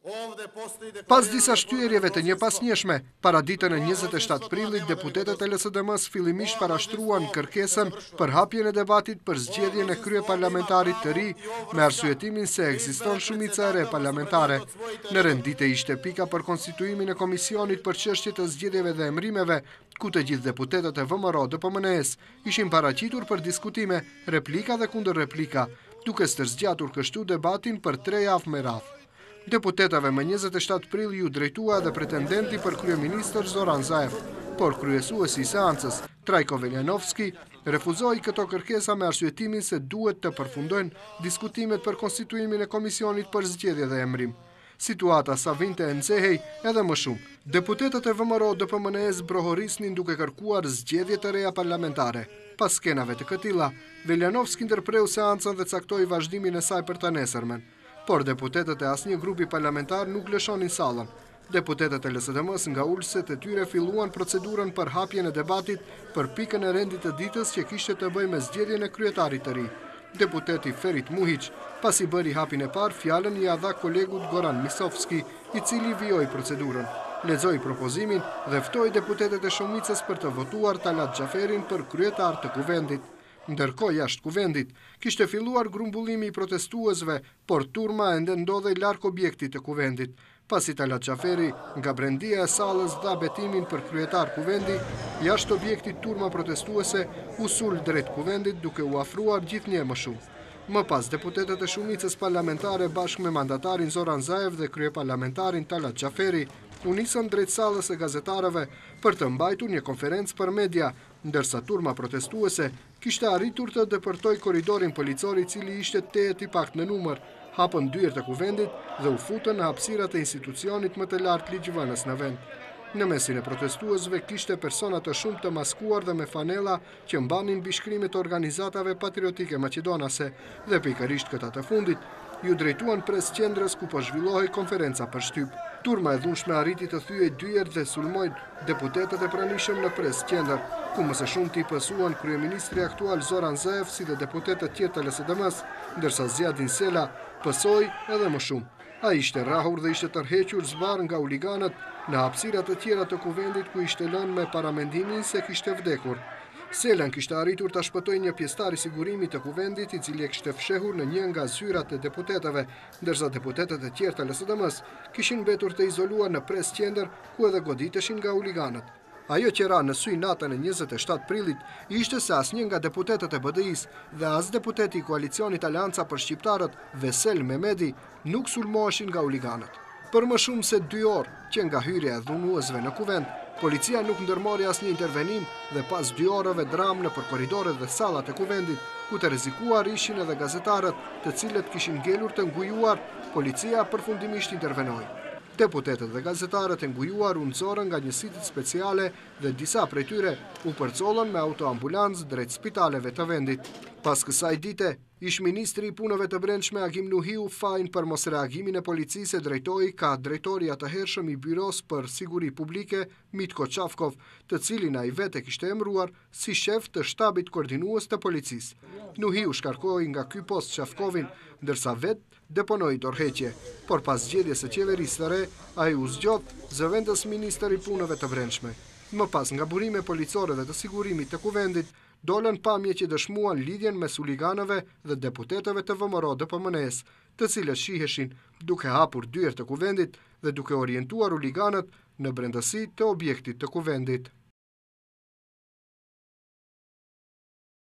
Pas disa shtyerjeve të njepasnjeshme, para ditën e 27 prillit, deputetët e LSDM-s fillimisht parashtruan kërkesën për hapjen e debatit për zgjedhjen e kryeparlamentarit të ri, me arsyetimin se ekziston shumica e re parlamentare. Në rendite ishte pika për konstituimin e komisionit për çështje të zgjedhjeve dhe emrimeve, ku të gjithë deputetët e VMRO DPMNE-s ishin paraqitur për diskutime, replika dhe kundër replika, duke stërzgjatur kështu debatin për 3 javë me radhë. Deputetave më 27 prill ju drejtua edhe pretendenti për kryeministër Zoran Zaev, por kryesuesi i seancës, Trajko Veljanovski, refuzoi këto kërkesa me arsyetimin se duhet të përfundojnë diskutimet për konstituimin e komisionit për zgjedhje dhe emrim. Situata sa vinte e nxehej edhe më shumë. Deputetët e VMRO DPMNE-s brohorisnin duke kërkuar zgjedhje të reja parlamentare. Pas skenave të këtilla, Veljanovski ndërpreu seancën dhe caktoi vazhdimin e saj për të nesërmen. Por deputetët e asnjë grupi parlamentar nuk lëshonin sallën. Deputetët e LSDM-s nga ulëset e tyre filluan procedurën për hapjen e debatit për pikën e rendit të ditës që kishte të bëjë me zgjedhjen e kryetarit të ri. Deputeti Ferit Muhiç, pasi bëri hapin e parë, fjalën i dha kolegut Goran Misovski, i cili vijoi procedurën. Lexoi propozimin dhe ftoi deputetët e shumicës për të votuar Talat Xhaferin për kryetar të kuvendit. Ndërkohë jashtë kuvendit, kishte filluar grumbullimi i protestuesve, por turma ende ndodhej larg objektit të kuvendit. Pasi Talat Xhaferi nga brendia e sallës dha betimin për kryetar kuvendi, jashtë objektit turma protestuese u sul drejt kuvendit duke u afruar gjithnjë më shumë. Më pas, deputetët e shumicës parlamentare bashkë me mandatarin Zoran Zaev dhe kryeparlamentarin Talat Xhaferi u nisën drejt sallës e gazetarëve për të mbajtur një konferencë për media, ndërsa turma protestuese kishte arritur të depërtojë korridorin policor i cili ishte tehet i paktë në numër, hapën dyert e kuvendit dhe u futën në hapësirat e institucionit më të lartë ligjvënës në vend. Në mesin e protestuesve kishte persona të shumë të maskuar dhe me fanella që mbanin bishkrimet e organizatave patriotike maqedonase dhe pikërisht këta të fundit ju drejtuan pres qendrës ku po zhvillohej konferenca për shtyp. Turma e dhunshme arriti të thyej dyert dhe sulmoi deputetët e pranishëm në pres qendër, ku më së shumti pësuan kryeministri aktual Zoran Zaev si dhe deputetët tjerë të LSDM-s, ndërsa Zjadin Sela pësoi edhe më shumë. Ai ishte rrahur dhe ishte tërhequr zbar nga huliganët në hapësirat të tjera të kuvendit ku ishte lënë me paramendimin se kishte vdekur. Selan kishte arritur ta shpëtojë një pjesëtar i sigurimit të kuvendit i cili e kishte fshehur në një nga zyrat e deputetëve, ndërsa deputetët e tjerë të LSDM-s kishin mbetur të izoluar në pres qendër ku edhe goditeshin nga huliganët. Ajo që ra në sy natën e 27 prillit ishte se asnjë nga deputetët e BDI-s dhe as deputeti i koalicionit Aleanca për Shqiptarët, Vesel Memedi, nuk sulmoheshin nga huliganët. Për më shumë se 2 orë që nga hyrja e dhunuesve në kuvend, policia nuk ndërmori asnjë intervenim dhe pas 2 orëve dram në për korridoret dhe sallat e kuvendit, ku të rrezikuar ishin edhe gazetarët, të cilët kishin ngelur të ngujuar, policia përfundimisht intervenoi. Deputetët dhe gazetarët e ngujuar u nxorën nga njësitë speciale dhe disa prej tyre u përcollën me autoambulancë drejt spitaleve të vendit. Pas kësaj dite, ish-ministri i punëve të brendshme Agim Nuhiu fajin për mos reagimin e policisë e drejtoi ka drejtori të hershëm i Byros për Siguri Publike Mitko Çafkov, të cilin ai vetë kishte emëruar si shef të shtabit koordinues të policisë. Nuhiu shkarkoi nga ky post Çafkovin, ndërsa vetë deponoi dorëheqje, por pas zgjedhjes së qeverisë së re, ai u zgjodh zëvendës ministër i punëve të brendshme. Më pas nga burime policore dhe të sigurimit të kuvendit, dolën pamje që dëshmuan lidhjen mes huliganëve dhe deputetëve të VMRO DPMNE-s, të cilët shiheshin duke hapur dyert të kuvendit dhe duke orientuar huliganët në brendësi të objektit të kuvendit.